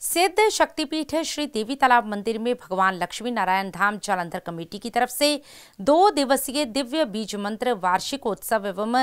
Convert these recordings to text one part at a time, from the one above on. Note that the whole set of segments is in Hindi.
सिद्ध शक्तिपीठ श्री देवी तालाब मंदिर में भगवान लक्ष्मी नारायण धाम जालंधर कमेटी की तरफ से 2 दिवसीय दिव्य बीज मंत्र वार्षिकोत्सव एवं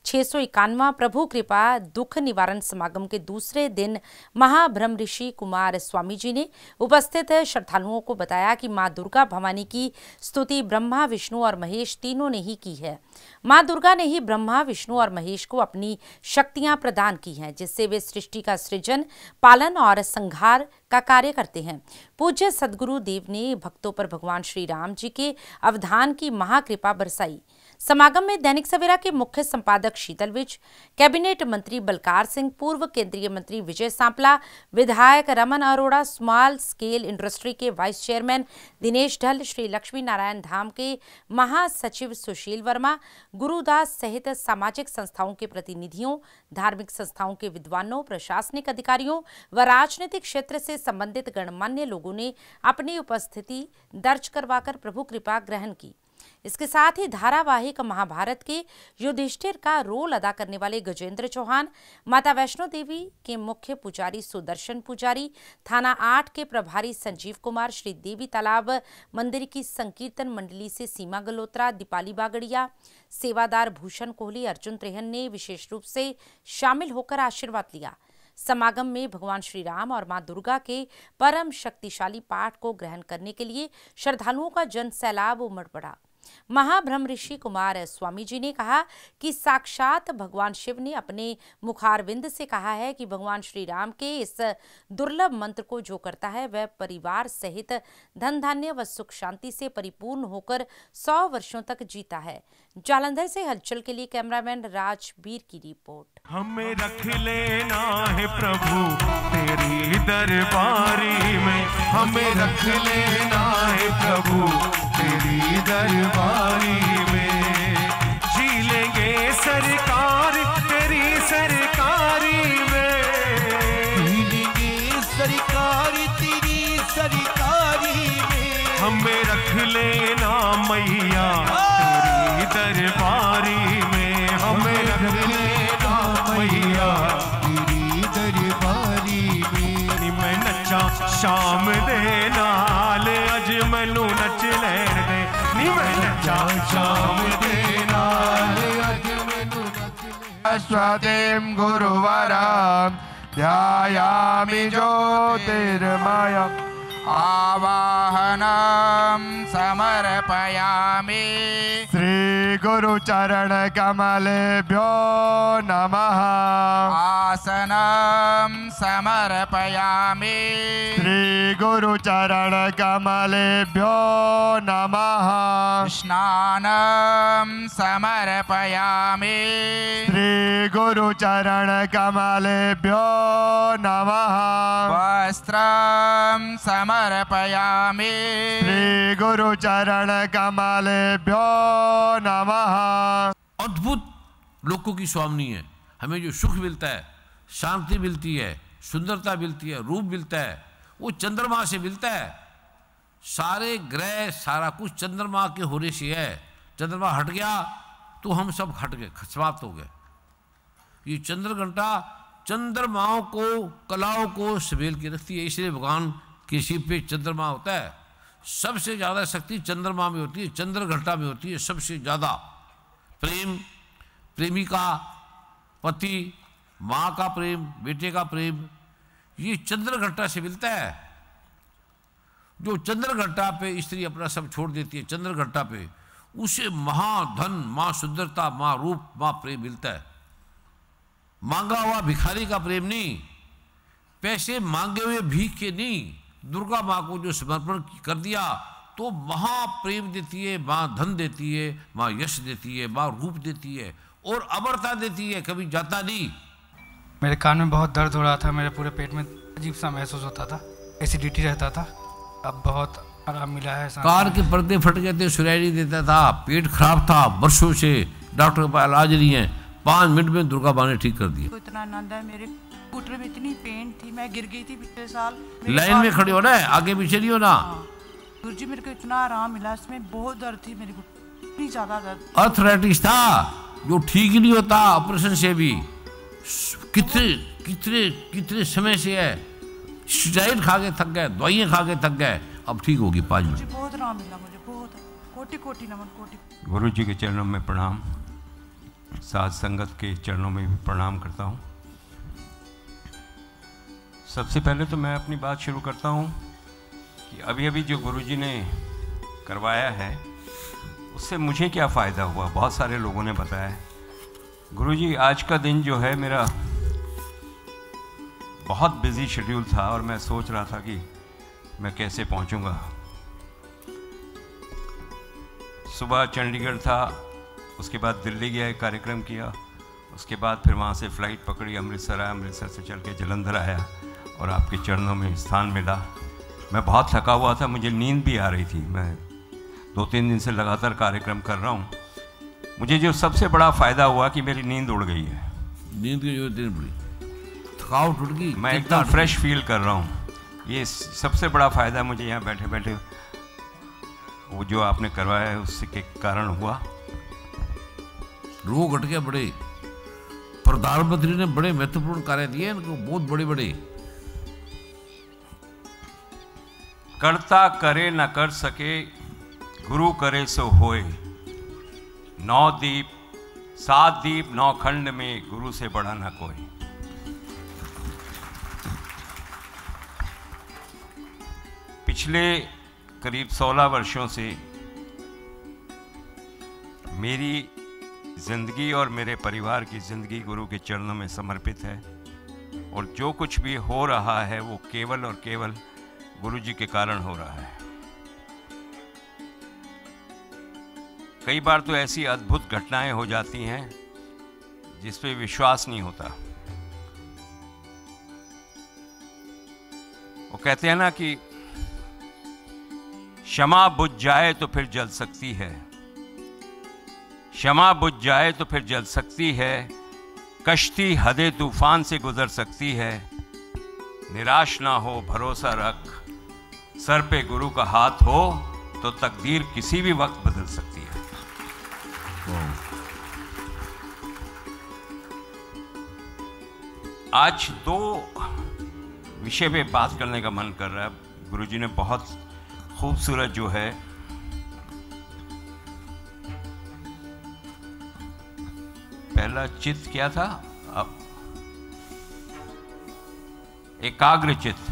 651वां प्रभु कृपा दुख निवारण समागम के दूसरे दिन महाब्रह्म ऋषि कुमार स्वामी जी ने उपस्थित श्रद्धालुओं को बताया कि मां दुर्गा भवानी की स्तुति ब्रह्मा, विष्णु और महेश तीनों ने ही की है। मां दुर्गा ने ही ब्रह्मा, विष्णु और महेश को अपनी शक्तियां प्रदान की हैं, जिससे वे सृष्टि का सृजन, पालन और संहार का कार्य करते हैं। पूज्य सदगुरु देव ने भक्तों पर भगवान श्री राम जी के अवधान की महाकृपा बरसाई। समागम में दैनिक सवेरा के मुख्य संपादक शीतल विज, कैबिनेट मंत्री बलकार सिंह, पूर्व केंद्रीय मंत्री विजय सांपला, विधायक Raman Arora, small scale industry के वाइस चेयरमैन दिनेश ढल, श्री लक्ष्मी नारायण धाम के महासचिव सुशील वर्मा, गुरुदास सहित सामाजिक संस्थाओं के प्रतिनिधियों, धार्मिक संस्थाओं के विद्वानों, प्रशासनिक अधिकारियों व राजनीतिक क्षेत्र से संबंधित गणमान्य लोगों ने अपनी उपस्थिति दर्ज करवाकर प्रभु कृपा ग्रहण की। इसके साथ ही धारावाहिक महाभारत के युधिष्ठिर का रोल अदा करने वाले गजेंद्र चौहान, माता वैष्णो देवी के मुख्य पुजारी सुदर्शन पुजारी, थाना 8 के प्रभारी संजीव कुमार, श्री देवी तालाब मंदिर की संकीर्तन मंडली से सीमा गल्होत्रा, दीपाली बागड़िया, सेवादार भूषण कोहली, अर्जुन त्रेहन ने विशेष रूप से शामिल होकर आशीर्वाद लिया। समागम में भगवान श्री राम और मां दुर्गा के परम शक्तिशाली पाठ को ग्रहण करने के लिए श्रद्धालुओं का जन सैलाब उमड़ पड़ा। महाब्रह्म ऋषि कुमार स्वामी जी ने कहा कि साक्षात भगवान शिव ने अपने मुखारविंद से कहा है कि भगवान श्री राम के इस दुर्लभ मंत्र को जो करता है वह परिवार सहित धन धान्य व सुख शांति से परिपूर्ण होकर 100 वर्षों तक जीता है। जालंधर से हलचल के लिए कैमरामैन राजबीर की रिपोर्ट। हमें रख लेना है प्रभु तेरी दरबारी में, हमें रख लेना है प्रभु तेरी दरबारी में, जी लेंगे सरकार तेरी सरकारी में, जी लेंगे सरकार तेरी सरकारी में, हमें रख लेना मैया तेरी दरबारी में, हमें रख लेना मैया तेरी दरबारी में। मैं नचा शाम दे नाल अज मैनू नच लैण दे, नी मैं नचा शाम दे नाल अज मैनू नच लैण। स्वदेम गुरुवरं ध्यायामि ज्योतिर्मयं आवाहनं समर्पयामि। श्री गुरु चरण कमलेभ्यो नमः। आसनं समर्पयामि। श्री गुरु चरण कमलेभ्यो नमः। स्नानं समर्पयामि। श्री गुरु चरण कमलेभ्यो नमः। वस्त्रं समर्पयामि। श्री गुरु चरण कमलेभ्यो नमः। अद्भुत लोकों की स्वामी है। हमें जो सुख मिलता है, शांति मिलती है, सुंदरता मिलती है, रूप मिलता है, वो चंद्रमा से मिलता है। सारे ग्रह सारा कुछ चंद्रमा के होने से है। चंद्रमा हट गया तो हम सब हट गए, समाप्त हो गए। ये चंद्र घंटा चंद्रमाओं को, कलाओं को समेल के रखती है, इसलिए भगवान के शिव पे चंद्रमा होता है। सबसे ज़्यादा शक्ति चंद्रमा में होती है, चंद्र घंटा में होती है सबसे ज़्यादा। प्रेम, प्रेमिका, पति, माँ का प्रेम, बेटे का प्रेम, ये चंद्र घंटा से मिलता है। जो चंद्र घंटा पे स्त्री अपना सब छोड़ देती है, चंद्र घंटा पे उसे महाधन, माँ सुंदरता, माँ रूप, माँ प्रेम मिलता है। मांगा हुआ भिखारी का प्रेम नहीं, पैसे मांगे हुए भीख के नहीं। दुर्गा माँ को जो समर्पण कर दिया तो महाप्रेम देती है, माँ धन देती है, माँ यश देती है, माँ रूप देती है और अमरता देती है, कभी जाता नहीं। मेरे कान में बहुत दर्द हो रहा था, मेरे पूरे पेट में अजीब सा महसूस होता था, एसिडिटी रहता था। अब बहुत आराम मिला है। कार के पर्दे फट गए थे, सुनाई नहीं देता था, पेट खराब था वर्षों से, डॉक्टर के पास इलाज नहीं है। 5 मिनट में दुर्गा माँ ने ठीक कर दिया। तो इतना आनंद है। मेरे घुटने में इतनी पेन थी, मैं गिर गई थी पिछले साल। लाइन में खड़े हो ना, आगे पीछे नहीं हो ना। गुरु जी मेरे को इतना आराम मिला, इसमें बहुत दर्द थी मेरे को, इतनी ज्यादा दर्द। अर्थराइटिस था जो ठीक ही नहीं होता ऑपरेशन से भी। कितने कितने कितने समय से है, स्टेरॉइड खा के थक गए, दवाइयाँ खा के थक गए, अब ठीक होगी 5 मुझे मिनट। बहुत आराम मिला, मुझे बहुत, कोटि कोटि नमन, कोटि। गुरु जी के चरणों में प्रणाम, साध संगत के चरणों में भी प्रणाम करता हूँ। सबसे पहले तो मैं अपनी बात शुरू करता हूँ कि अभी अभी जो गुरु जी ने करवाया है उससे मुझे क्या फ़ायदा हुआ, बहुत सारे लोगों ने बताया। गुरु जी, आज का दिन जो है मेरा बहुत बिजी शेड्यूल था और मैं सोच रहा था कि मैं कैसे पहुंचूंगा। सुबह चंडीगढ़ था, उसके बाद दिल्ली गया, एक कार्यक्रम किया, उसके बाद फिर वहाँ से फ़्लाइट पकड़ी, अमृतसर आया, अमृतसर से चल के जलंधर आया और आपके चरणों में स्थान मिला। मैं बहुत थका हुआ था, मुझे नींद भी आ रही थी। मैं 2-3 दिन से लगातार कार्यक्रम कर रहा हूँ। मुझे जो सबसे बड़ा फ़ायदा हुआ कि मेरी नींद उड़ गई है। नींद की जरूरत नहीं पड़ी, थकावट उड़ गई, मैं एकदम फ्रेश फील कर रहा हूँ। ये सबसे बड़ा फ़ायदा मुझे यहाँ बैठे बैठे वो जो आपने करवाया है उससे के कारण हुआ। रोग हट गया। बड़े प्रधानमंत्री ने बड़े महत्वपूर्ण कार्य दिए इनको, बहुत बड़े बड़े। करता करे न कर सके, गुरु करे सो होए। 9 दीप 7 दीप 9 खंड में, गुरु से बड़ा न कोई। पिछले करीब 16 वर्षों से मेरी जिंदगी और मेरे परिवार की जिंदगी गुरु के चरणों में समर्पित है और जो कुछ भी हो रहा है वो केवल और केवल गुरु जी के कारण हो रहा है। कई बार तो ऐसी अद्भुत घटनाएं हो जाती हैं जिस पे विश्वास नहीं होता। वो कहते हैं ना कि क्षमा बुझ जाए तो फिर जल सकती है, क्षमा बुझ जाए तो फिर जल सकती है, कश्ती हदे तूफान से गुजर सकती है। निराश ना हो, भरोसा रख, सर पे गुरु का हाथ हो तो तकदीर किसी भी वक्त बदल सकती है। आज 2 विषय पे बात करने का मन कर रहा है। गुरु जी ने बहुत खूबसूरत जो है पहला चित्त क्या था, अब एकाग्र चित्त।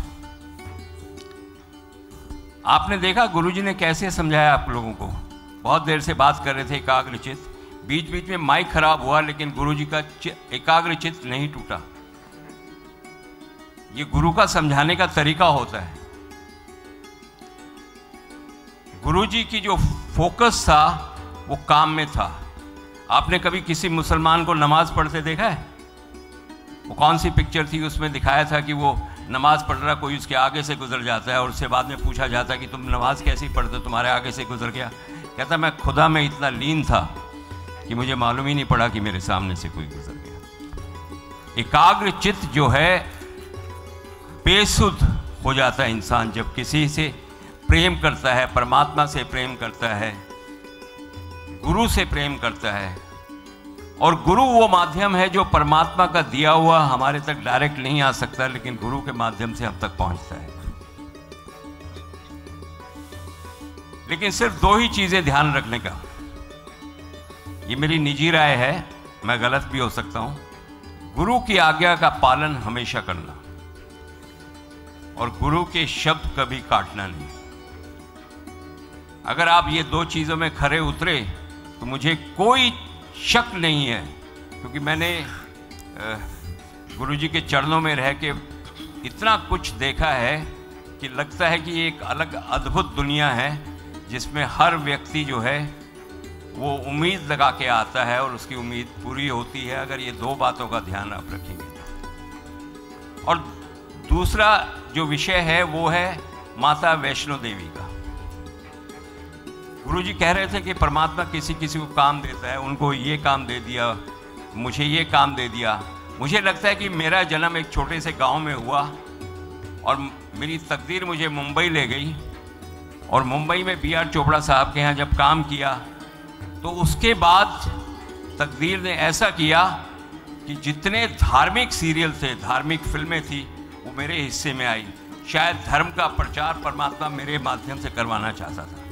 आपने देखा गुरुजी ने कैसे समझाया आप लोगों को। बहुत देर से बात कर रहे थे एकाग्र चित्त, बीच बीच में माइक खराब हुआ लेकिन गुरुजी का एकाग्र चित्त नहीं टूटा। ये गुरु का समझाने का तरीका होता है। गुरुजी की जो फोकस था वो काम में था। आपने कभी किसी मुसलमान को नमाज पढ़ते देखा है? वो कौन सी पिक्चर थी, उसमें दिखाया था कि वो नमाज पढ़ रहा, कोई उसके आगे से गुजर जाता है और उससे बाद में पूछा जाता है कि तुम नमाज कैसी पढ़ते, तुम्हारे आगे से गुजर गया। कहता मैं खुदा में इतना लीन था कि मुझे मालूम ही नहीं पड़ा कि मेरे सामने से कोई गुजर गया। एकाग्र चित्त जो है बेसुध हो जाता है इंसान जब किसी से प्रेम करता है, परमात्मा से प्रेम करता है, गुरु से प्रेम करता है। और गुरु वो माध्यम है जो परमात्मा का दिया हुआ हमारे तक डायरेक्ट नहीं आ सकता, लेकिन गुरु के माध्यम से हम तक पहुंचता है। लेकिन सिर्फ 2 ही चीजें ध्यान रखने का, ये मेरी निजी राय है, मैं गलत भी हो सकता हूं। गुरु की आज्ञा का पालन हमेशा करना और गुरु के शब्द कभी काटना नहीं। अगर आप ये 2 चीजों में खरे उतरे तो मुझे कोई शक नहीं है, क्योंकि मैंने गुरुजी के चरणों में रह के इतना कुछ देखा है कि लगता है कि एक अलग अद्भुत दुनिया है जिसमें हर व्यक्ति जो है वो उम्मीद लगा के आता है और उसकी उम्मीद पूरी होती है, अगर ये 2 बातों का ध्यान आप रखेंगे। और दूसरा जो विषय है वो है माता वैष्णो देवी का। गुरुजी कह रहे थे कि परमात्मा किसी किसी को काम देता है, उनको ये काम दे दिया, मुझे ये काम दे दिया। मुझे लगता है कि मेरा जन्म एक छोटे से गांव में हुआ और मेरी तकदीर मुझे मुंबई ले गई और मुंबई में B.R. चोपड़ा साहब के यहाँ जब काम किया तो उसके बाद तकदीर ने ऐसा किया कि जितने धार्मिक सीरियल थे, धार्मिक फिल्में थी, वो मेरे हिस्से में आई। शायद धर्म का प्रचार परमात्मा मेरे माध्यम से करवाना चाहता था।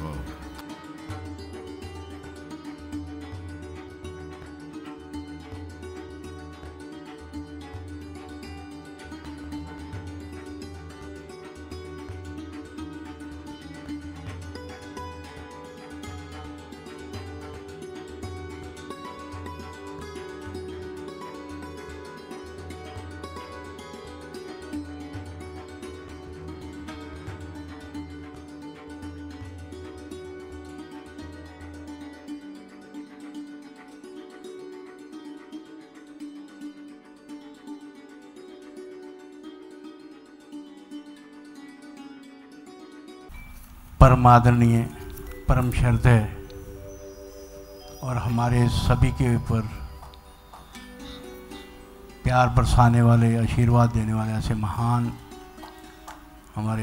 परम आदरणीय, परम श्रद्धेय और हमारे सभी के ऊपर प्यार बरसाने वाले, आशीर्वाद देने वाले ऐसे महान हमारे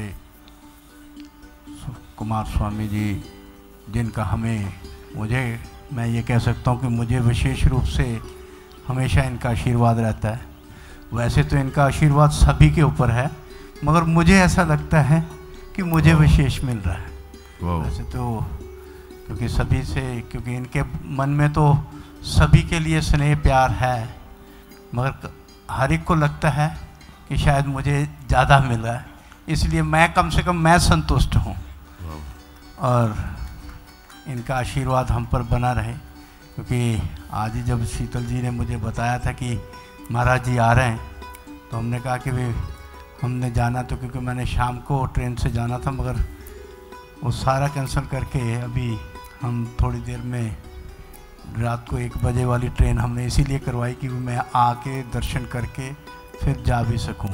कुमार स्वामी जी, जिनका मैं ये कह सकता हूँ कि मुझे विशेष रूप से हमेशा इनका आशीर्वाद रहता है। वैसे तो इनका आशीर्वाद सभी के ऊपर है, मगर मुझे ऐसा लगता है कि मुझे विशेष मिल रहा है। वैसे तो क्योंकि इनके मन में तो सभी के लिए स्नेह प्यार है, मगर हर एक को लगता है कि शायद मुझे ज़्यादा मिल रहा है, इसलिए मैं कम से कम मैं संतुष्ट हूँ और इनका आशीर्वाद हम पर बना रहे। क्योंकि आज ही जब शीतल जी ने मुझे बताया था कि महाराज जी आ रहे हैं, तो हमने कहा कि भाई हमने जाना तो, क्योंकि मैंने शाम को ट्रेन से जाना था, मगर वो सारा कैंसिल करके अभी हम थोड़ी देर में रात को 1 बजे वाली ट्रेन हमने इसीलिए करवाई कि मैं आके दर्शन करके फिर जा भी सकूं।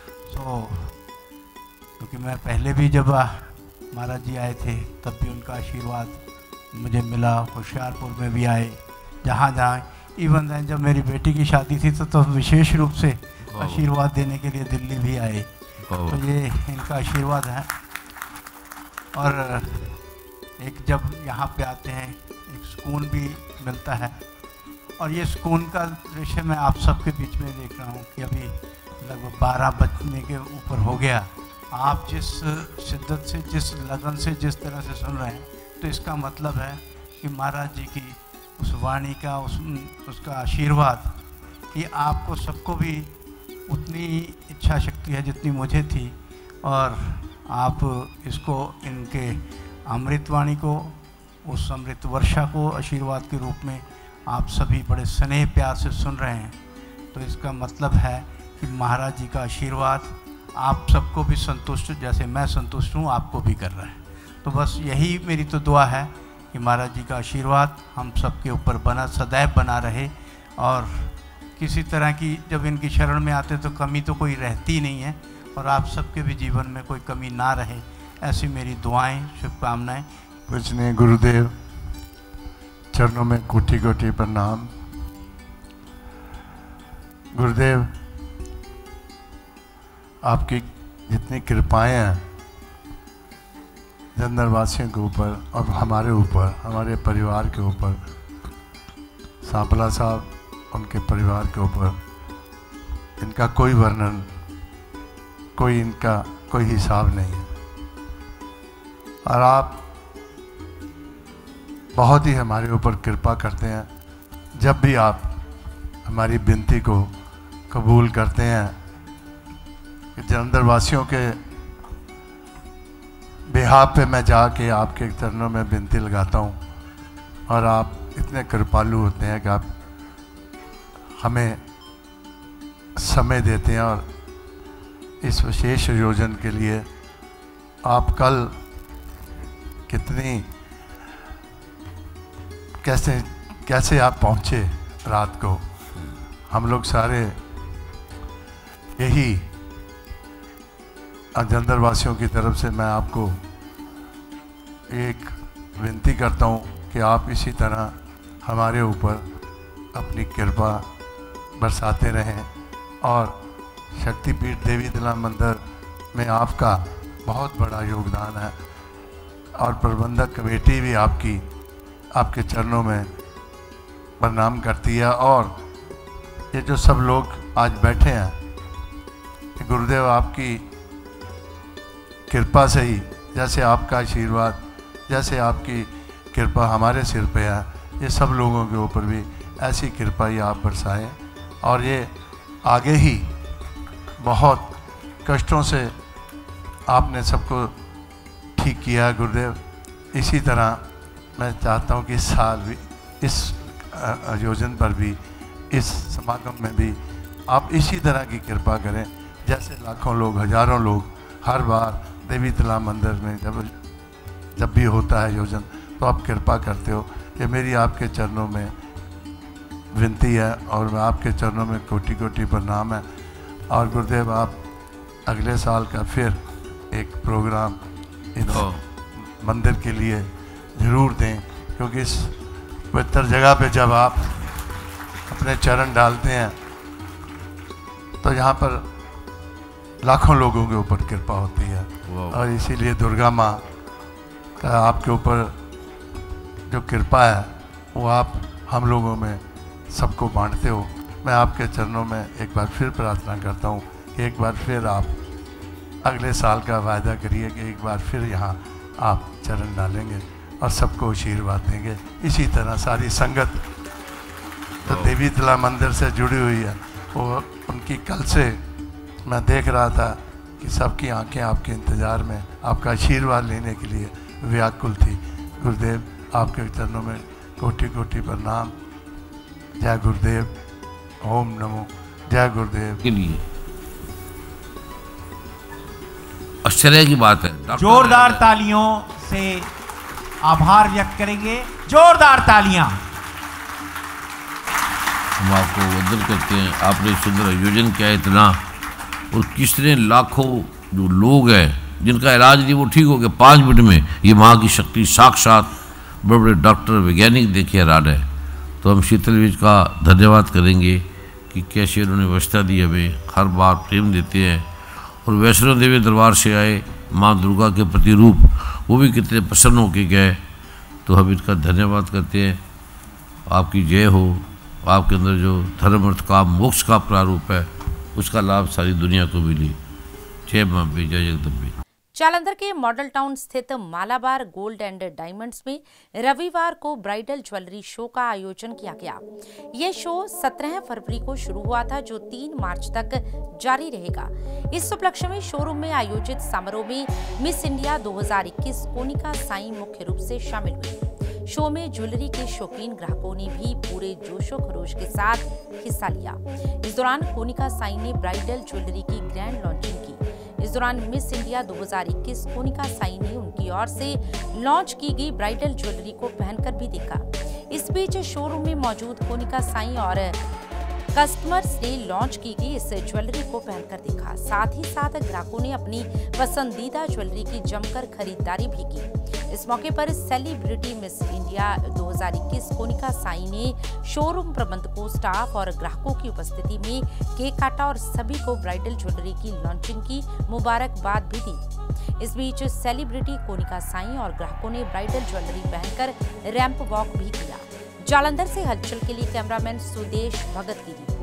क्योंकि मैं पहले भी जब महाराज जी आए थे तब भी उनका आशीर्वाद मुझे मिला, होशियारपुर में भी आए, जहाँ इवन जब मेरी बेटी की शादी थी तो विशेष रूप से आशीर्वाद देने के लिए दिल्ली भी आए। तो ये इनका आशीर्वाद है। और एक जब यहाँ पे आते हैं एक सुकून भी मिलता है, और ये सुकून का दृश्य मैं आप सबके बीच में देख रहा हूँ कि अभी लगभग 12 बजने के ऊपर हो गया। आप जिस शिद्दत से, जिस लगन से, जिस तरह से सुन रहे हैं, तो इसका मतलब है कि महाराज जी की उस वाणी का उसका आशीर्वाद कि आपको सबको भी उतनी इच्छा शक्ति है जितनी मुझे थी, और आप इसको इनके अमृतवाणी को, उस अमृत वर्षा को आशीर्वाद के रूप में आप सभी बड़े स्नेह प्यार से सुन रहे हैं। तो इसका मतलब है कि महाराज जी का आशीर्वाद आप सबको भी संतुष्ट, जैसे मैं संतुष्ट हूँ, आपको भी कर रहा है। तो बस यही मेरी तो दुआ है कि महाराज जी का आशीर्वाद हम सबके ऊपर सदैव बना रहे, और किसी तरह की जब इनकी शरण में आते तो कमी तो कोई रहती नहीं है, और आप सबके भी जीवन में कोई कमी ना रहे, ऐसी मेरी दुआएं, शुभकामनाएं। पूजनीय गुरुदेव, चरणों में कोटि कोटि प्रणाम। गुरुदेव, आपकी जितनी कृपाएं हैं जंदरवासियों के ऊपर और हमारे ऊपर, हमारे परिवार के ऊपर, सांपला साहब उनके परिवार के ऊपर, इनका कोई वर्णन, इनका कोई हिसाब नहीं है। और आप बहुत ही हमारे ऊपर कृपा करते हैं। जब भी आप हमारी विनती को कबूल करते हैं कि जलंधर वासियों के बिहाफ पे मैं जाके आपके चरणों में विनती लगाता हूँ, और आप इतने कृपालु होते हैं कि आप हमें समय देते हैं। और इस विशेष आयोजन के लिए आप कल कितनी कैसे आप पहुँचे रात को, हम लोग सारे यही जलंधर वासियों की तरफ से मैं आपको एक विनती करता हूँ कि आप इसी तरह हमारे ऊपर अपनी कृपा बरसाते रहें। और शक्तिपीठ देवी दिला मंदिर में आपका बहुत बड़ा योगदान है, और प्रबंधक कमेटी भी आपके चरणों में प्रणाम करती है। और ये जो सब लोग आज बैठे हैं, गुरुदेव आपकी कृपा से ही, जैसे आपका आशीर्वाद, जैसे आपकी कृपा हमारे सिर पे है, ये सब लोगों के ऊपर भी ऐसी कृपा ही आप बरसाएं। और ये आगे ही बहुत कष्टों से आपने सबको ठीक किया गुरुदेव। इसी तरह मैं चाहता हूँ कि इस साल भी, इस आयोजन पर भी, इस समागम में भी आप इसी तरह की कृपा करें, जैसे लाखों लोग, हजारों लोग हर बार देवी तालाब मंदिर में जब भी होता है आयोजन तो आप कृपा करते हो। ये मेरी आपके चरणों में विनती है और मैं आपके चरणों में कोटि कोटि प्रणाम है। और गुरुदेव आप अगले साल का फिर एक प्रोग्राम इन मंदिर के लिए ज़रूर दें, क्योंकि इस पवित्र जगह पे जब आप अपने चरण डालते हैं तो यहाँ पर लाखों लोगों के ऊपर कृपा होती है। और इसीलिए दुर्गा माँ का आपके ऊपर जो कृपा है वो आप हम लोगों में सबको बांटते हो। मैं आपके चरणों में एक बार फिर प्रार्थना करता हूँ कि एक बार फिर आप अगले साल का वायदा करिए कि एक बार फिर यहाँ आप चरण डालेंगे और सबको आशीर्वाद देंगे। इसी तरह सारी संगत तो देवी तालाब मंदिर से जुड़ी हुई है, वो उनकी कल से मैं देख रहा था कि सबकी आंखें आपके इंतज़ार में, आपका आशीर्वाद लेने के लिए व्याकुल थी। गुरुदेव आपके चरणों में कोटि कोटि प्रणाम। जय गुरुदेव, ओम नमो, जय गुरुदेव। के लिए आश्चर्य की बात है। जोरदार तालियों से आभार व्यक्त करेंगे, जोरदार तालियां। हम आपको वंदन करते हैं, आपने सुंदर आयोजन किया इतना, और कितने लाखों जो लोग हैं जिनका इलाज नहीं वो ठीक हो गया 5 मिनट में। ये माँ की शक्ति साक्षात, बड़े बड़े डॉक्टर वैज्ञानिक देखे हैरान है। तो हम शीतल बीज का धन्यवाद करेंगे कि कैसे उन्होंने व्यवस्था दी, हमें हर बार प्रेम देते हैं। और वैष्णो देवी दरबार से आए माँ दुर्गा के प्रतिरूप, वो भी कितने प्रसन्न होके गए। तो हम इनका धन्यवाद करते हैं। आपकी जय हो। आपके अंदर जो धर्म अर्थ काम मोक्ष का प्रारूप है उसका लाभ सारी दुनिया को मिली। जय मां, जय जगदम्बे। जालंधर के मॉडल टाउन स्थित मालाबार गोल्ड एंड डायमंड्स में रविवार को ब्राइडल ज्वेलरी शो का आयोजन किया गया। यह शो 17 फरवरी को शुरू हुआ था, जो 3 मार्च तक जारी रहेगा। इस उपलक्ष्य में शोरूम में आयोजित समारोह में मिस इंडिया 2021 कोनिका साई मुख्य रूप से शामिल हुई। शो में ज्वेलरी के शौकीन ग्राहकों ने भी पूरे जोशो खरोश के साथ हिस्सा लिया। इस दौरान कोनिका साई ने ब्राइडल ज्वेलरी की ग्रैंड लॉन्चिंग की। इस दौरान मिस इंडिया 2021 कोनिका साई ने उनकी ओर से लॉन्च की गई ब्राइडल ज्वेलरी को पहनकर भी देखा। इस बीच शोरूम में मौजूद कोनिका साई और कस्टमर्स ने लॉन्च की गई इस ज्वेलरी को पहनकर देखा। साथ ही साथ ग्राहकों ने अपनी पसंदीदा ज्वेलरी की जमकर खरीदारी भी की। इस मौके पर celebrity Miss India 2021 Konika Sai ने शोरूम प्रबंधकों, स्टाफ और ग्राहकों की उपस्थिति में केक काटा और सभी को ब्राइडल ज्वेलरी की लॉन्चिंग की मुबारकबाद भी दी। इस बीच सेलिब्रिटी कोनिका साई और ग्राहकों ने ब्राइडल ज्वेलरी पहनकर रैंप वॉक भी किया। जालंधर से हलचल के लिए कैमरामैन सुदेश भगत की रिपोर्ट।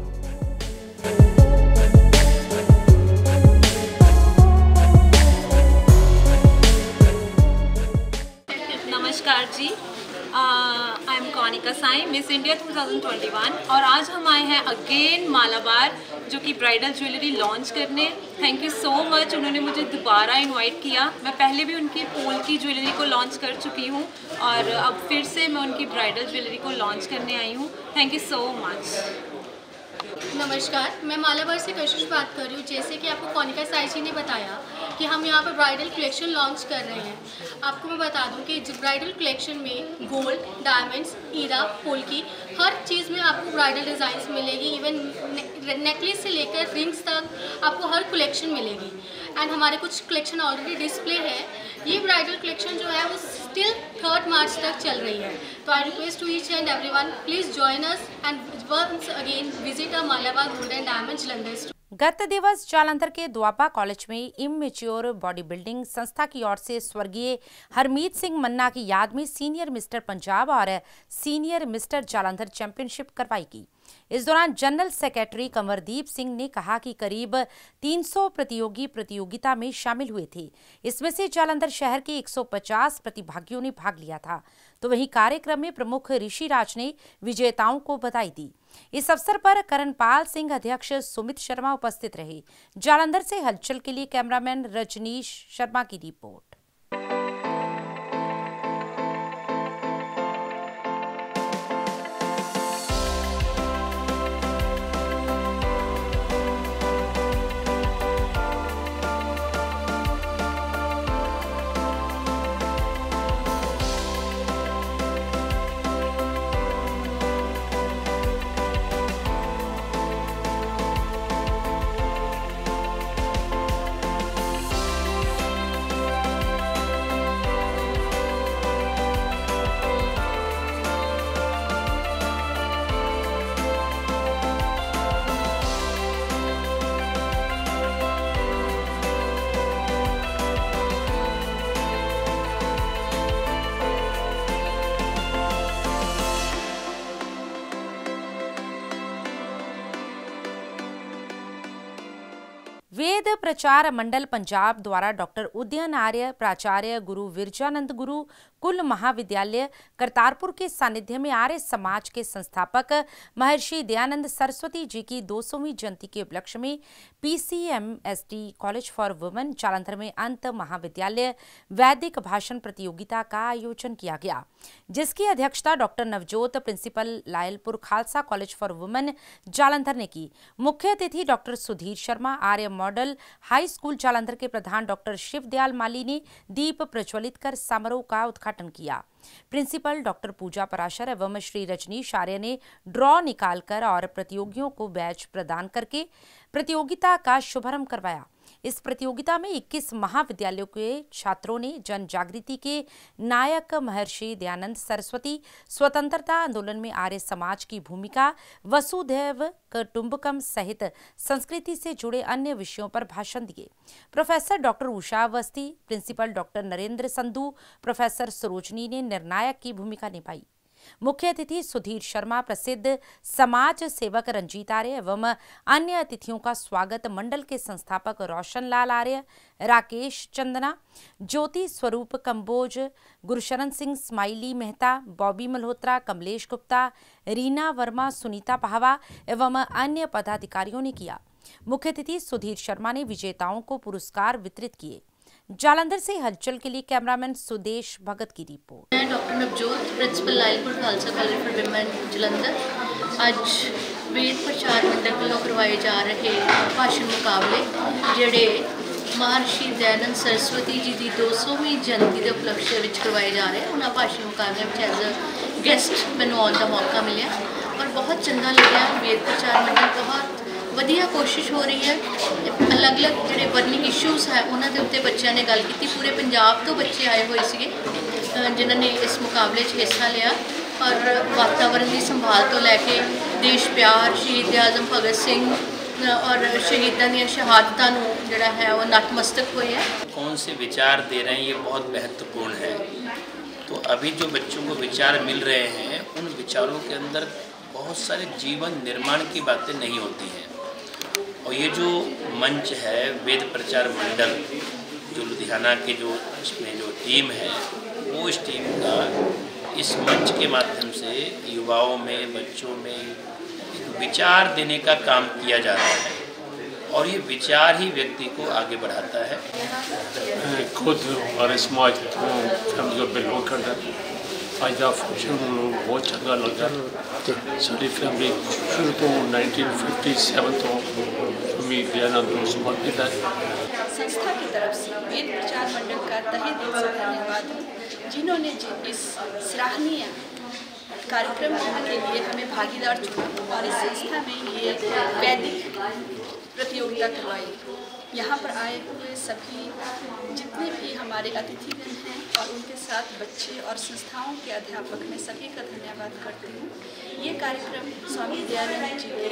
नमस्कार जी, I am Konika Sai, Miss India 2021 और आज हम आए हैं अगेन मालाबार जो कि ब्राइडल ज्वेलरी लॉन्च करने। थैंक यू सो मच, उन्होंने मुझे दोबारा इनवाइट किया। मैं पहले भी उनकी पोल की ज्वेलरी को लॉन्च कर चुकी हूँ और अब फिर से मैं उनकी ब्राइडल ज्वेलरी को लॉन्च करने आई हूँ। Thank you so much. नमस्कार, मैं मालाबार से कशिश बात कर रही हूँ। जैसे कि आपको कोनिका साई जी ने बताया कि हम यहाँ पर ब्राइडल कलेक्शन लॉन्च कर रहे हैं। आपको मैं बता दूँ कि ब्राइडल कलेक्शन में गोल्ड, डायमंड्स, हीरा, पोल्की, हर चीज़ में आपको ब्राइडल डिज़ाइंस मिलेगी। इवन नेकलेस से लेकर रिंग्स तक आपको हर कलेक्शन मिलेगी। एंड हमारे कुछ कलेक्शन ऑलरेडी डिस्प्ले है। ये ब्राइडल कलेक्शन जो है वो स्टिल 3 मार्च तक चल रही है। तो I request to each and everyone, please join us and once again visit a Malabar gold and diamond Jalandhar. गत दिवस जालंधर के द्वापा कॉलेज में इमैच्योर बॉडी बिल्डिंग संस्था की ओर से स्वर्गीय हरमीत सिंह मन्ना की याद में सीनियर मिस्टर पंजाब और सीनियर मिस्टर जालंधर चैंपियनशिप करवाई गई। इस दौरान जनरल सेक्रेटरी कंवरदीप सिंह ने कहा कि करीब 300 प्रतियोगी प्रतियोगिता में शामिल हुए थे। इसमें से जालंधर शहर के 150 प्रतिभागियों ने भाग लिया था। तो वहीं कार्यक्रम में प्रमुख ऋषिराज ने विजेताओं को बधाई दी। इस अवसर पर करणपाल सिंह, अध्यक्ष सुमित शर्मा उपस्थित रहे। जालंधर से हलचल के लिए कैमरामैन रजनीश शर्मा की रिपोर्ट। वेद प्रचार मंडल पंजाब द्वारा डॉक्टर उदयन आर्य, प्राचार्य गुरु विरजानंद गुरु कुल महाविद्यालय करतारपुर के सानिध्य में आर्य समाज के संस्थापक महर्षि दयानंद सरस्वती जी की 200वीं जयंती के उपलक्ष्य में PCMSD college for women Jalandhar में अंत महाविद्यालय वैदिक भाषण प्रतियोगिता का आयोजन किया गया, जिसकी अध्यक्षता doctor Navjot, principal Lyallpur Khalsa college for women Jalandhar ने की। मुख्य अतिथि doctor Sudhir Sharma, Arya model high school Jalandhar के प्रधान डॉक्टर शिवदयाल माली ने दीप प्रज्वलित कर समारोह का उद्घाटन किया। प्रिंसिपल डॉक्टर पूजा पराशर एवं श्री रजनीश आर्य ने ड्रॉ निकालकर और प्रतियोगियों को बैच प्रदान करके प्रतियोगिता का शुभारंभ करवाया। इस प्रतियोगिता में 21 महाविद्यालयों के छात्रों ने जन जागृति के नायक महर्षि दयानंद सरस्वती, स्वतंत्रता आंदोलन में आर्य समाज की भूमिका, वसुधैव कुटुंबकम सहित संस्कृति से जुड़े अन्य विषयों पर भाषण दिए। Professor doctor Usha Awasthi, principal doctor Narendra Sandhu, professor Sarojini ने निर्णायक की भूमिका निभाई। मुख्य अतिथि सुधीर शर्मा, प्रसिद्ध समाज सेवक रंजीत आर्य एवं अन्य अतिथियों का स्वागत मंडल के संस्थापक रोशन लाल आर्य, राकेश चंदना, ज्योति स्वरूप कंबोज, गुरशरण सिंह स्माइली मेहता, बॉबी मल्होत्रा, कमलेश गुप्ता, रीना वर्मा, सुनीता पहावा एवं अन्य पदाधिकारियों ने किया। मुख्य अतिथि सुधीर शर्मा ने विजेताओं को पुरस्कार वितरित किए। जालंधर से हलचल के लिए कैमरामैन सुदेश भगत की रिपोर्ट। मैं doctor Navjot, principal Lyallpur Khalsa college for women Jalandhar. आज वेद प्रचार मंडल वालों करवाए जा रहे भाषण मुकाबले ਜਿਹੜੇ महर्षि दयानंद सरस्वती जी की 200वीं जयंती के उपलक्ष्य में करवाए जा रहे हैं। उन्होंने भाषण मुकाबले में एज अ गेस्ट मैनू आने का मौका मिले और बहुत चंगा लगा। वेद प्रचार मंडल बहुत वधिया कोशिश हो रही है। अलग अलग जोड़े बर्निंग इशूज़ है उन्होंने उत्ते बच्चों ने गल की। पूरे पंजाब तो बच्चे आए हुए थे जिन्होंने इस मुकाबले हिस्सा लिया और वातावरण की संभाल तो लैके देश प्यार, शहीद आजम भगत सिंह और शहीदों दी शहादतां नूं जिहड़ा है वो नतमस्तक हुए हैं। कौन से विचार दे रहे हैं ये बहुत महत्वपूर्ण है। तो अभी जो बच्चों को विचार मिल रहे हैं उन विचारों के अंदर बहुत सारे जीवन निर्माण की बातें नहीं होती हैं। और ये जो मंच है वेद प्रचार मंडल जो लुधियाना के जो इसमें जो टीम है वो इस टीम का इस मंच के माध्यम से युवाओं में, बच्चों में एक विचार देने का काम किया जा रहा है और ये विचार ही व्यक्ति को आगे बढ़ाता है। खुद हमारे समाज फैमिली को बिलोंग करता है। आज का फंक्शन बहुत चंगा लगा। सारी फैमिली शुरू तो 1957 तो स्वामी दयानंद को समर्पित है। संस्था की तरफ से वेद प्रचार मंडल का तहे दिल से धन्यवाद है जिन्होंने इस सराहनीय कार्यक्रम के लिए हमें भागीदार चुना और इस संस्था में ये वैदिक प्रतियोगिता करवाई। यहाँ पर आए हुए सभी जितने भी हमारे अतिथिगण हैं और उनके साथ बच्चे और संस्थाओं के अध्यापक मैं सभी का धन्यवाद करती हूँ। ये कार्यक्रम स्वामी दयानंद जी के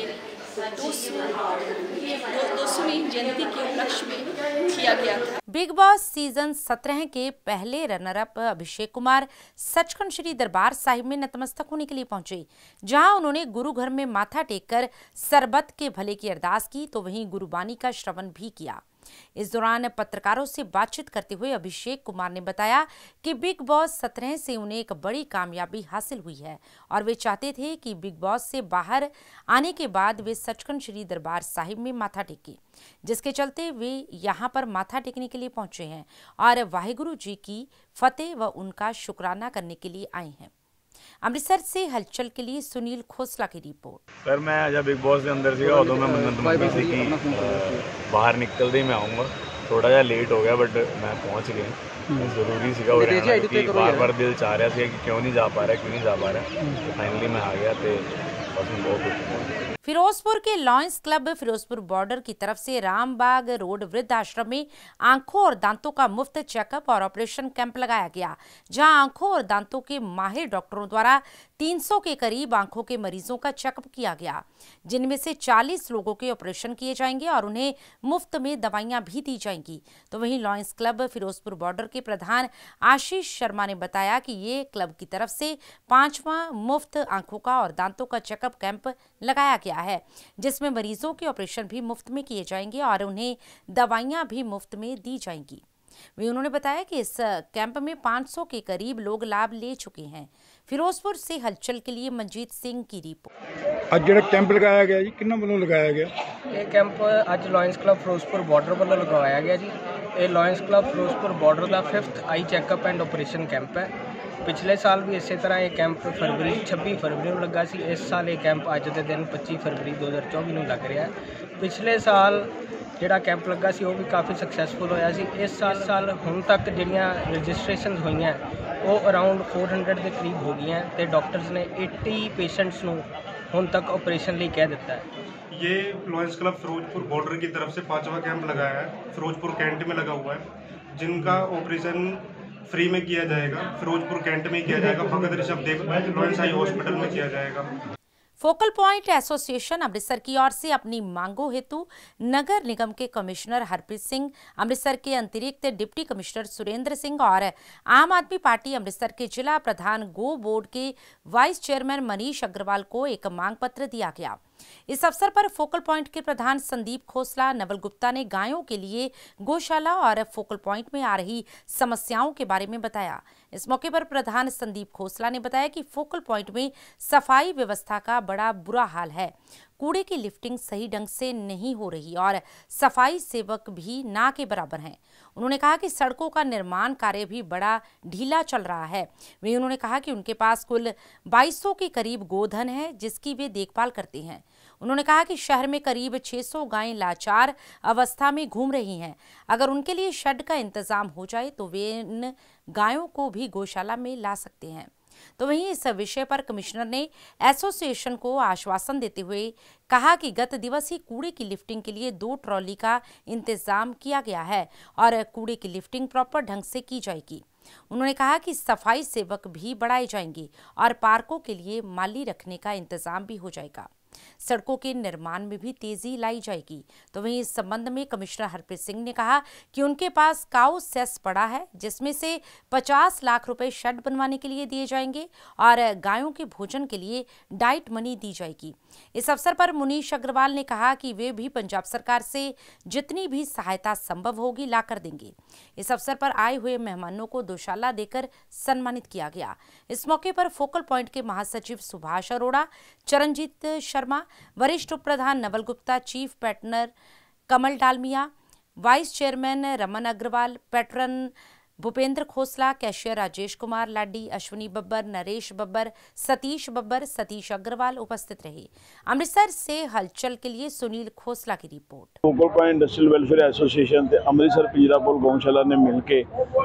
200वीं जयंती के उपलक्ष्य में किया गया था। बिग बॉस सीजन 17 के पहले रनर अप अभिषेक कुमार सचखंड श्री दरबार साहिब में नतमस्तक होने के लिए पहुंचे, जहां उन्होंने गुरु घर में माथा टेककर सरबत के भले की अरदास की, तो वहीं गुरुबानी का श्रवण भी किया। इस दौरान पत्रकारों से बातचीत करते हुए अभिषेक कुमार ने बताया कि बिग बॉस 17 से उन्हें एक बड़ी कामयाबी हासिल हुई है और वे चाहते थे कि बिग बॉस से बाहर आने के बाद वे सचखंड श्री दरबार साहिब में माथा टेकें, जिसके चलते वे यहां पर माथा टेकने के लिए पहुंचे हैं और वाहिगुरु जी की फतेह व उनका शुक्राना करने के लिए आए हैं। अमृतसर से हलचल के लिए सुनील खोसला की रिपोर्ट। सर मैं जब बिग बॉस के अंदर सीगा उदों मैं मन्नत मंगी सी कि बाहर निकलते ही मैं आऊँगा, थोड़ा जा लेट हो गया बट मैं पहुँच गया। जरूरी सीगा हो रहा कि बार बार दिल चाह रहा है कि क्यों नहीं जा पा रहा, तो फाइनली मैं आ गया। तो बस मैं बहुत खुश। फिरोजपुर के लॉयंस क्लब फिरोजपुर बॉर्डर की तरफ से रामबाग रोड वृद्ध आश्रम में आंखों और दांतों का मुफ्त चेकअप और ऑपरेशन कैंप लगाया गया, जहां आंखों और दांतों के माहिर डॉक्टरों द्वारा 300 के करीब आंखों के मरीजों का चेकअप किया गया, जिनमें से 40 लोगों के ऑपरेशन किए जाएंगे और उन्हें मुफ्त में दवाइयां भी दी जाएंगी। तो वहीं लॉयंस क्लब फिरोजपुर बॉर्डर के प्रधान आशीष शर्मा ने बताया कि ये क्लब की तरफ से 5वां मुफ्त आंखों का और दांतों का चेकअप कैंप लगाया गया है, जिसमें मरीजों के ऑपरेशन भी मुफ्त में किए जाएंगे और उन्हें दवाइयां भी मुफ्त में दी जाएंगी। वे उन्होंने बताया कि इस कैंप में 500 के करीब लोग लाभ ले चुके हैं। फिरोजपुर से हलचल के लिए मंजीत सिंह की रिपोर्ट। आज जो कैंप लगाया गया जी, किन्ना वालों लगाया गया? ये कैंप आज लॉयंस क्लब फिरोजपुर बॉर्डर वालों लगवाया गया जी। ये लॉयंस क्लब फिरोजपुर बॉर्डर का 5th eye checkup and operation camp है। पिछले साल भी इसी तरह ये कैंप फरवरी 26 फरवरी में लगा सी। इस साल ये कैंप अज के दिन 25 फरवरी 2024 में लग रहा है। पिछले साल ਜਿਹੜਾ कैंप लगा सी वो भी काफ़ी सक्सैसफुल होया सी। इस साल हुण तक जिहड़ियां रजिस्ट्रेशन हुई वो अराउंड 400 के करीब हो गई हैं तो डॉक्टर्स ने 80 पेशेंट्स नूं हुण तक ऑपरेशन लिए कह दिता है। ये लॉयंस क्लब फिरोजपुर बॉर्डर की तरफ से 5वां कैंप लगाया है, फिरोजपुर कैंट में लगा हुआ है, जिनका ऑपरेशन फ्री में किया जाएगा। फिरोजपुर कैंट में किया जाएगा, Bhagat Rishabh Dev Lions eye hospital में किया जाएगा। फोकल पॉइंट एसोसिएशन अमृतसर की ओर से अपनी मांगों हेतु नगर निगम के कमिश्नर हरप्रीत सिंह, अमृतसर के अतिरिक्त डिप्टी कमिश्नर सुरेंद्र सिंह और आम आदमी पार्टी अमृतसर के जिला प्रधान गो बोर्ड के वाइस चेयरमैन मनीष अग्रवाल को एक मांग पत्र दिया गया। इस अवसर पर फोकल पॉइंट के प्रधान संदीप खोसला, नवल गुप्ता ने गायों के लिए गौशाला और फोकल पॉइंट में आ रही समस्याओं के बारे में बताया। इस मौके पर प्रधान संदीप खोसला ने बताया कि फोकल पॉइंट में सफाई व्यवस्था का बड़ा बुरा हाल है, कूड़े की लिफ्टिंग सही ढंग से नहीं हो रही और सफाई सेवक भी ना के बराबर हैं। उन्होंने कहा कि सड़कों का निर्माण कार्य भी बड़ा ढीला चल रहा है। वहीं उन्होंने कहा कि उनके पास कुल 2200 के करीब गोधन है, जिसकी वे देखभाल करते हैं। उन्होंने कहा कि शहर में करीब 600 गायें लाचार अवस्था में घूम रही हैं। अगर उनके लिए शेड का इंतजाम हो जाए तो वे इन गायों को भी गौशाला में ला सकते हैं। तो वहीं इस विषय पर कमिश्नर ने एसोसिएशन को आश्वासन देते हुए कहा कि गत दिवस ही कूड़े की लिफ्टिंग के लिए 2 ट्रॉली का इंतजाम किया गया है और कूड़े की लिफ्टिंग प्रॉपर ढंग से की जाएगी। उन्होंने कहा कि सफाई सेवक भी बढ़ाए जाएंगे और पार्कों के लिए माली रखने का इंतजाम भी हो जाएगा। सड़कों के निर्माण में भी तेजी लाई जाएगी। तो वहीं इस संबंध में कमिश्नर हरप्रीत सिंह ने कहा कि उनके पास काउ सेस पड़ा है, जिसमें से 50 लाख रुपए शेड बनवाने के लिए दिए जाएंगे और गायों के भोजन के लिए डाइट मनी दी जाएगी। इस अवसर पर मनीष अग्रवाल ने कहा कि वे भी पंजाब सरकार से जितनी भी सहायता संभव होगी ला कर देंगे। इस अवसर पर आए हुए मेहमानों को दोशाला देकर सम्मानित किया गया। इस मौके पर फोकल पॉइंट के महासचिव सुभाष अरोड़ा, चरणजीत शर्मा, वरिष्ठ उप प्रधान Naval Gupta, chief patron Kamal Dalmia, vice chairman Raman Agarwal, patron Bhupinder Khosla, cashier Rajesh Kumar Ladi, Ashwani Babbar, Naresh Babbar, Satish Babbar, Satish Agarwal उपस्थित रहे। अमृतसर से हलचल के लिए सुनील खोसला की रिपोर्ट। Focal point industrial welfare association ते अमृतसर पीरापुर गौशाला ने मिलके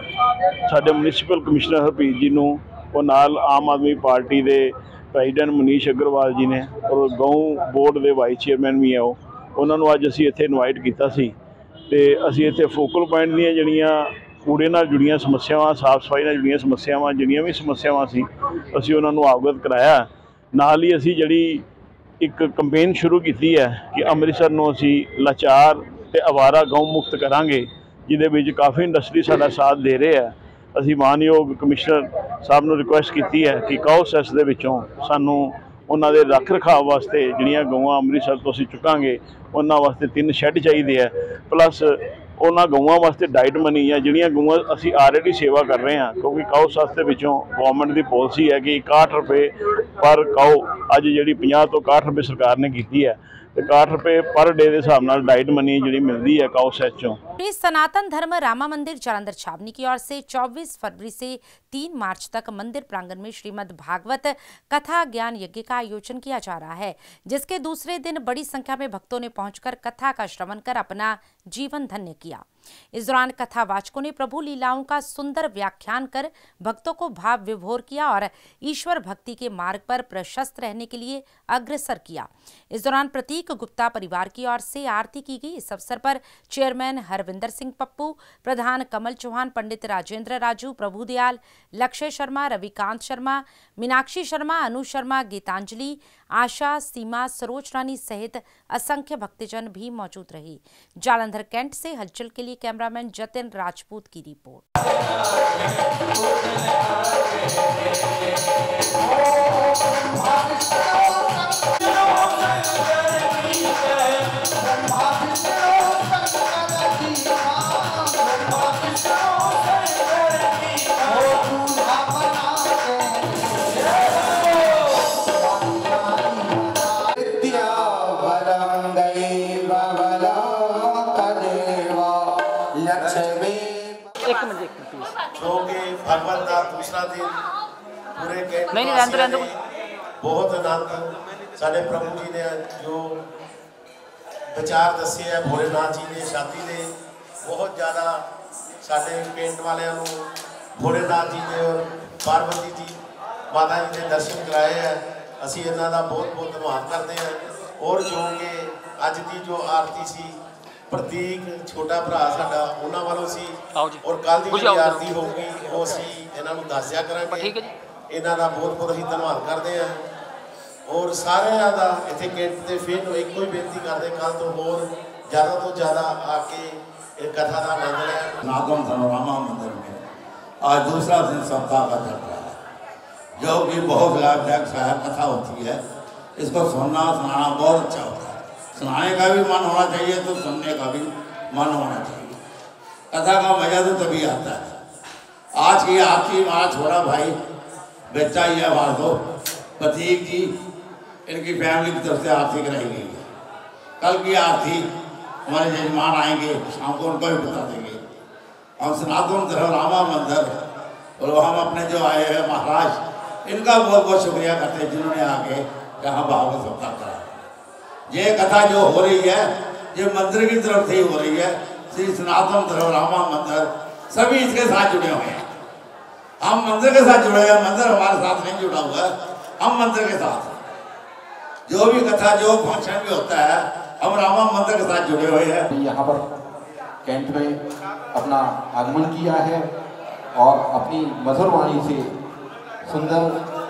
साडे म्युनिसिपल कमिश्नर हरप्रीत जी नूं और नाल आम आदमी पार्टी दे प्रेजिडेंट मनीष अग्रवाल जी ने और गौ बोर्ड के वाइस चेयरमैन भी है उन्होंने अज असी इत्थे इनवाइट किया सी ते असी इत्थे फोकल पॉइंट दी जिहड़ियां कूड़े नाल जुड़ियां समस्यावां, साफ सफाई नाल जुड़ियां समस्यावां, जिहड़ियां भी समस्यावां सी असी उन्होंने अवगत कराया। नाल ही असी जिहड़ी ਇੱਕ ਕੰਪੇਨ ਸ਼ੁਰੂ ਕੀਤੀ ਹੈ ਕਿ ਅੰਮ੍ਰਿਤਸਰ ਨੂੰ ਅਸੀਂ ਲਾਚਾਰ ਤੇ ਅਵਾਰਾ ਗਊ ਮੁਕਤ ਕਰਾਂਗੇ, ਜਿਹਦੇ ਵਿੱਚ ਕਾਫੀ ਇੰਡਸਟਰੀ ਸਾਡਾ ਸਾਥ ਦੇ ਰਹੇ ਹੈ। ਅਸੀਂ ਮਾਨਯੋਗ ਕਮਿਸ਼ਨਰ ਸਾਹਿਬ ਨੂੰ ਰਿਕੁਐਸਟ ਕੀਤੀ ਹੈ ਕਿ ਕਾਓ ਸੈਸ ਦੇ ਵਿੱਚੋਂ ਸਾਨੂੰ ਉਹਨਾਂ ਦੇ ਰੱਖ ਰਖਾਵ ਵਾਸਤੇ ਜਿਹੜੀਆਂ ਗਊਆਂ ਅੰਮ੍ਰਿਤਸਰ ਤੋਂ ਅਸੀਂ ਚੁੱਕਾਂਗੇ ਉਹਨਾਂ ਵਾਸਤੇ 3 ਸ਼ੈੱਡ ਚਾਹੀਦੇ ਹੈ, ਪਲੱਸ ਉਹਨਾਂ ਗਊਆਂ ਵਾਸਤੇ ਡਾਈਟ ਮਨੀ ਜਾਂ ਜਿਹੜੀਆਂ ਗਊਆਂ ਅਸੀਂ ਆਲਰੇਡੀ ਸੇਵਾ ਕਰ ਰਹੇ ਹਾਂ, ਕਿਉਂਕਿ ਕਾਓ ਸੈਸ ਦੇ ਵਿੱਚੋਂ ਗਵਰਨਮੈਂਟ ਦੀ ਪਾਲਿਸੀ ਹੈ ਕਿ 61 ਰੁਪਏ ਪਰ ਕਾਓ, ਅੱਜ ਜਿਹੜੀ 50 ਤੋਂ 61 ਰੁਪਏ ਸਰਕਾਰ ਨੇ ਕੀਤੀ ਹੈ, तो 60 रुपये पर डे के हिसाब नाल डाइट मनी जी मिलती है काउ सैच चों। सनातन धर्म रामा मंदिर जालंधर छावनी की ओर से 24 फरवरी से 3 मार्च तक मंदिर प्रांगण में श्रीमद् भागवत कथा ज्ञान यज्ञ का आयोजन किया जा रहा है, जिसके दूसरे दिन बड़ी संख्या में भक्तों ने पहुंचकर कथा का श्रवण कर अपना जीवन धन्य किया। इस दौरान कथावाचकों ने प्रभु लीलाओं का सुंदर व्याख्यान कर भक्तों को भाव विभोर किया और ईश्वर भक्ति के मार्ग पर प्रशस्त रहने के लिए अग्रसर किया। इस दौरान प्रतीक गुप्ता परिवार की ओर से आरती की गई। इस अवसर पर चेयरमैन हरविंदर सिंह पप्पू, प्रधान कमल चौहान, पंडित राजेंद्र राजू, प्रभुदयाल, लक्ष्य शर्मा, रविकांत शर्मा, मीनाक्षी शर्मा, अनु शर्मा, गीतांजलि, आशा, सीमा, सरोज रानी सहित असंख्य भक्तजन भी मौजूद रहे। जालंधर कैंट से हलचल के लिए कैमरामैन जतिन राजपूत की रिपोर्ट। भगवत का दूसरा दिन पूरे बहुत आनंद साढ़े प्रभु जी ने जो विचार दसे है, भोलेनाथ जी ने शादी ने बहुत ज़्यादा साढ़े पिंड वाले भोलेनाथ जी ने और पार्वती जी माता जी ने दर्शन कराए हैं। असी इन्हों का बहुत बहुत धन्यवाद करते हैं। और जो कि अज की जो आरती सी प्रतीक छोटा भरा साडा उन्हां वालों सी और कल की जो आरती होगी वो असी इन्हों दस दिया करांगे। इन्हों का बहुत बहुत असीं धन्यवाद करते हैं और सारे का इतने कैंट से फिर एक ही बेनती करते कल तो होर ज़्यादा तो ज़्यादा आके कथा का आनंद लें। सनातन धर्म रामा मंदिर में आज दूसरा दिन सप्ताह का चल रहा है, जो कि बहुत लाभदायक सहायक कथा होती है। इसको सुनना सुनाना बहुत अच्छा होता है। सुनाने का भी मन होना चाहिए तो सुनने का भी मन होना चाहिए। कथा का मजा तो तभी आता है। आज की आरती हमारा छोटा भाई बच्चा ही है वार्दो प्रतीक जी, इनकी फैमिली की तरफ से आरती कराई गई है। कल की आरती हमारे जजमान आएंगे, शाम को उनको भी बता देंगे। हम सनातन धर्म रामा मंदिर और हम अपने जो आए हैं महाराज, इनका बहुत बहुत शुक्रिया करते हैं जिन्होंने आके यहाँ भागवत सप्ताह करा। ये कथा जो हो रही है ये मंदिर की तरफ से ही हो रही है। श्री सनातन धर्म रामा मंदिर सभी इसके साथ जुड़े हुए हैं। हम मंदिर के साथ जुड़े हैं, मंदिर हमारे साथ नहीं जुड़ा हुआ है, हम मंदिर के साथ। जो भी कथा जो फंक्शन भी होता है हम रामा मंदिर के साथ जुड़े हुए हैं। यहाँ पर कैंट में अपना आगमन किया है और अपनी मधुर वाणी से सुंदर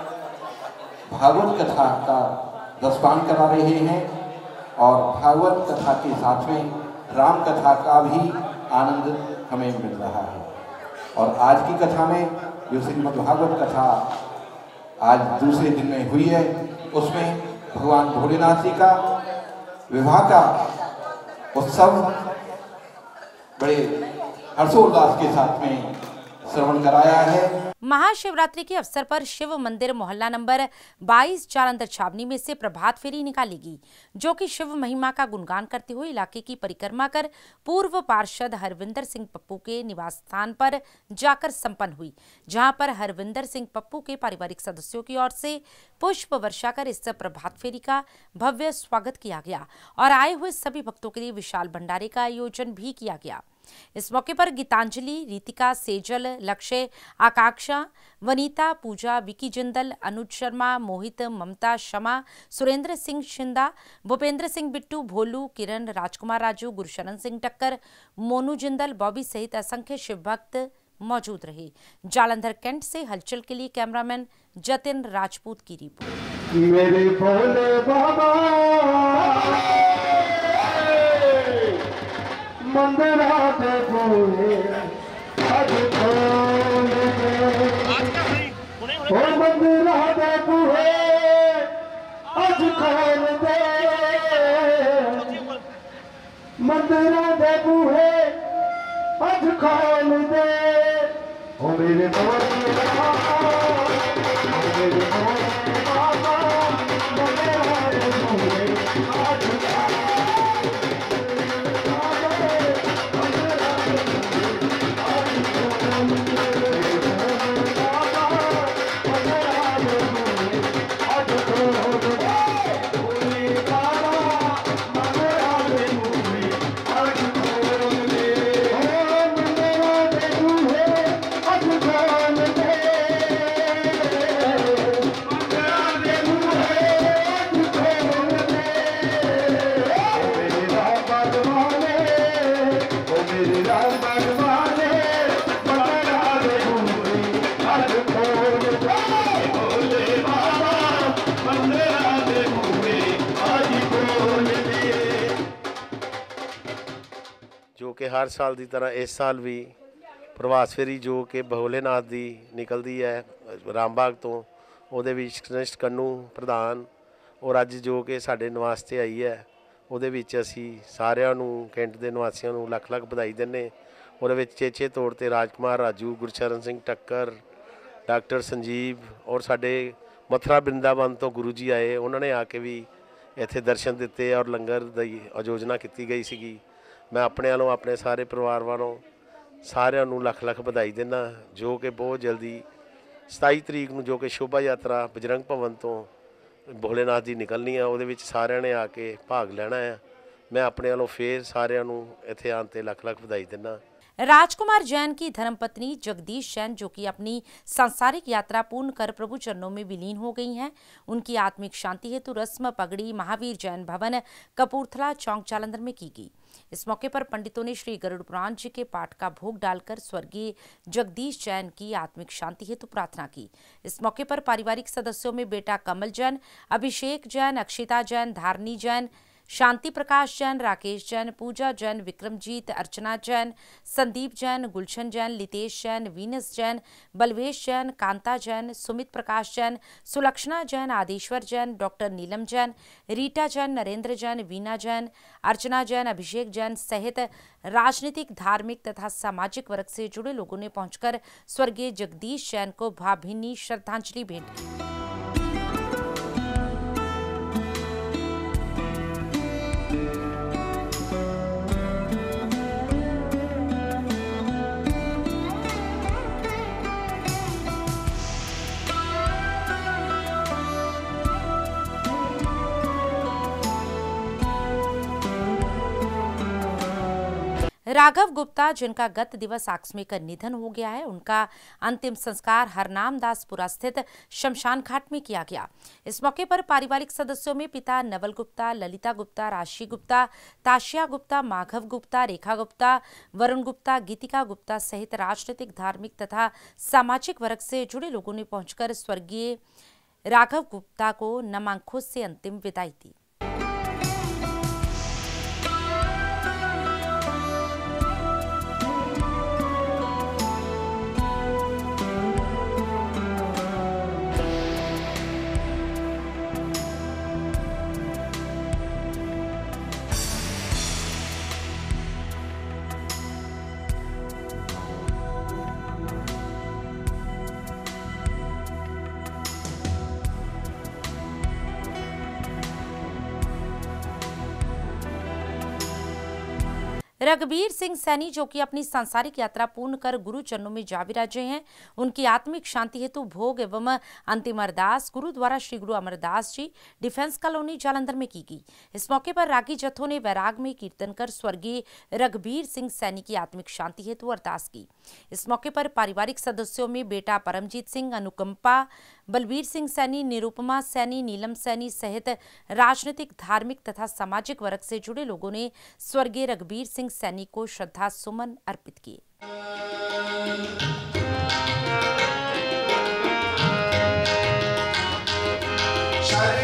भागवत कथा का दस्तान करा रहे हैं और भागवत कथा के साथ में राम कथा का भी आनंद हमें मिल रहा है। और आज की कथा में जो श्रीमद् भागवत कथा आज दूसरे दिन में हुई है, उसमें भगवान भोलेनाथ जी का विवाह का उत्सव बड़े हर्षोल्लास के साथ में श्रवण कराया है। महाशिवरात्रि के अवसर पर शिव मंदिर मोहल्ला नंबर 22 जालंधर छावनी में से प्रभात फेरी निकालेगी, जो कि शिव महिमा का गुणगान करते हुए इलाके की परिक्रमा कर पूर्व पार्षद हरविंदर सिंह पप्पू के निवास स्थान पर जाकर संपन्न हुई, जहां पर हरविंदर सिंह पप्पू के पारिवारिक सदस्यों की ओर से पुष्प वर्षा कर इस प्रभात फेरी का भव्य स्वागत किया गया और आए हुए सभी भक्तों के लिए विशाल भंडारे का आयोजन भी किया गया। इस मौके पर गीतांजलि, रीतिका, सेजल, लक्ष्य, आकांक्षा, वनीता, पूजा, विकी जिंदल, अनुज शर्मा, मोहित, ममता, शमा, सुरेंद्र सिंह शिंदा, भूपेंद्र सिंह बिट्टू, भोलू, किरण, राजकुमार राजू, गुरशरण सिंह टक्कर, मोनू जिंदल, बॉबी सहित असंख्य शिव भक्त मौजूद रहे। जालंधर कैंट से हलचल के लिए कैमरामैन जतिन राजपूत की रिपोर्ट। मेरे भोले बाबा मंदिरा दे बूहे अज खोल दे, ओ मंदिरा दे बूहे अज खोल दे, मंदिरा दे बूहे अज खोल दे, ओ मेरे भोले बाबा, मेरे भोले बाबा मंदिरा दे बूहे अज कि हर साल की तरह इस साल भी प्रभात फेरी जो कि भोलेनाथ की निकलती है रामबाग तो ਉਹਦੇ ਵਿੱਚ ਕਨਿਸ਼ਟ ਕੰਨੂ ਪ੍ਰਧਾਨ ਔਰ ਅੱਜ ਜੋ ਕਿ ਸਾਡੇ ਨਿਵਾਸ 'ਤੇ ਆਈ ਹੈ ਉਹਦੇ ਵਿੱਚ ਅਸੀਂ ਸਾਰਿਆਂ ਨੂੰ ਕੈਂਟ ਦੇ ਨਿਵਾਸੀਆਂ ਨੂੰ ਲੱਖ ਲੱਖ ਵਧਾਈ ਦਿੰਦੇ। ਉਹਦੇ ਵਿੱਚ ਚੇਚੇ ਤੌਰ 'ਤੇ ਰਾਜਕੁਮਾਰ ਰਾਜੂ, ਗੁਰਚਰਨ ਸਿੰਘ ਟੱਕਰ, ਡਾਕਟਰ ਸੰਜੀਵ ਔਰ ਸਾਡੇ ਮਥੁਰਾ ਬ੍ਰਿੰਦਾਵਨ ਤੋਂ ਗੁਰੂ ਜੀ ਆਏ, ਉਹਨਾਂ ਨੇ ਆ ਕੇ ਵੀ ਇੱਥੇ ਦਰਸ਼ਨ ਦਿੱਤੇ ਔਰ ਲੰਗਰ ਦੀ ਆਯੋਜਨਾ ਕੀਤੀ ਗਈ ਸੀਗੀ। मैं अपने वालों अपने सारे परिवार वालों सारिਆਂ ਨੂੰ ਲੱਖ ਲੱਖ ਵਧਾਈ ਦਿੰਦਾ जो कि बहुत जल्दी 27 तरीक ਨੂੰ जो कि शोभा यात्रा बजरंग भवन तो भोलेनाथ ਦੀ निकलनी है, ਉਹਦੇ ਵਿੱਚ ਸਾਰਿਆਂ ਨੇ ਆ ਕੇ भाग लेना है। मैं अपने वालों फिर सारिਆਂ ਨੂੰ ਇੱਥੇ ਆਉਣ 'ਤੇ ਲੱਖ ਲੱਖ ਵਧਾਈ ਦਿੰਦਾ। राजकुमार जैन की धर्मपत्नी जगदीश जैन जो कि अपनी सांसारिक यात्रा पूर्ण कर प्रभु चरणों में विलीन हो गई हैं, उनकी आत्मिक शांति हेतु रस्म पगड़ी महावीर जैन भवन कपूरथला चौक जालंधर में की गई। इस मौके पर पंडितों ने श्री गरुड़ पुराण जी के पाठ का भोग डालकर स्वर्गीय जगदीश जैन की आत्मिक शांति हेतु प्रार्थना की। इस मौके पर पारिवारिक सदस्यों में बेटा कमल जैन, अभिषेक जैन, अक्षिता जैन, धारणी जैन, शांति प्रकाश जैन, राकेश जैन, पूजा जैन, विक्रमजीत, अर्चना जैन, संदीप जैन, गुलशन जैन, लितेश जैन, वीनस जैन, बलवेश जैन, कांता जैन, सुमित प्रकाश जैन, सुलक्षणा जैन, आदेश्वर जैन, डॉक्टर नीलम जैन, रीटा जैन, नरेंद्र जैन, वीना जैन, अर्चना जैन, अभिषेक जैन सहित राजनीतिक, धार्मिक तथा सामाजिक वर्ग से जुड़े लोगों ने पहुंचकर स्वर्गीय जगदीश जैन को भावभीनी श्रद्धांजलि भेंट की। राघव गुप्ता जिनका गत दिवस आकस्मिक निधन हो गया है, उनका अंतिम संस्कार हरनाम दासपुरा स्थित शमशान घाट में किया गया। इस मौके पर पारिवारिक सदस्यों में पिता नवल गुप्ता, ललिता गुप्ता, राशि गुप्ता, ताशिया गुप्ता, माघव गुप्ता, रेखा गुप्ता, वरुण गुप्ता, गीतिका गुप्ता सहित राजनीतिक, धार्मिक तथा सामाजिक वर्ग से जुड़े लोगों ने पहुंचकर स्वर्गीय राघव गुप्ता को नम आंखों से अंतिम विदाई दी। रघबीर सिंह सैनी जो कि अपनी सांसारिक यात्रा पूर्ण कर गुरु चरणों में जा विराजे हैं, उनकी आत्मिक शांति हेतु भोग एवं अंतिम अरदास गुरुद्वारा श्री गुरु अमरदास जी डिफेंस कॉलोनी जालंधर में की गई। इस मौके पर रागी जत्थों ने वैराग में कीर्तन कर स्वर्गीय रघबीर सिंह सैनी की आत्मिक शांति हेतु अरदास की। इस मौके पर पारिवारिक सदस्यों में बेटा परमजीत सिंह, अनुकंपा, बलबीर सिंह सैनी, निरुपमा सैनी, नीलम सैनी सहित राजनीतिक, धार्मिक तथा सामाजिक वर्ग से जुड़े लोगों ने स्वर्गीय रघबीर सिंह सैनी को श्रद्धा सुमन अर्पित किए। शरण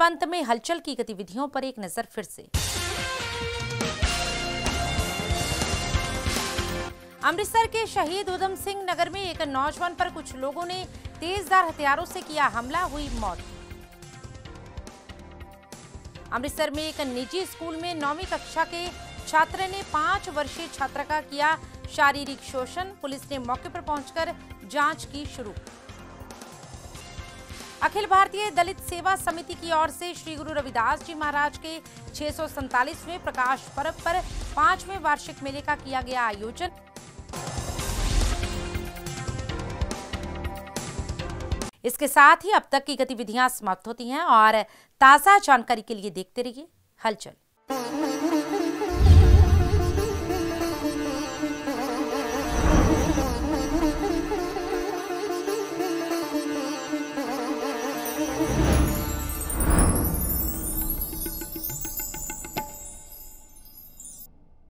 अब अंत में हलचल की गतिविधियों पर एक नजर फिर से। अमृतसर के शहीद उधम सिंह नगर में एक नौजवान पर कुछ लोगों ने तेजधार हथियारों से किया हमला, हुई मौत। अमृतसर में एक निजी स्कूल में 9वीं कक्षा के छात्र ने 5 वर्षीय छात्रा का किया शारीरिक शोषण, पुलिस ने मौके पर पहुंचकर जांच की शुरू। अखिल भारतीय दलित सेवा समिति की ओर से श्री गुरु रविदास जी महाराज के 647वें प्रकाश पर्व पर 5वें वार्षिक मेले का किया गया आयोजन। इसके साथ ही अब तक की गतिविधियां समाप्त होती हैं और ताजा जानकारी के लिए देखते रहिए हलचल।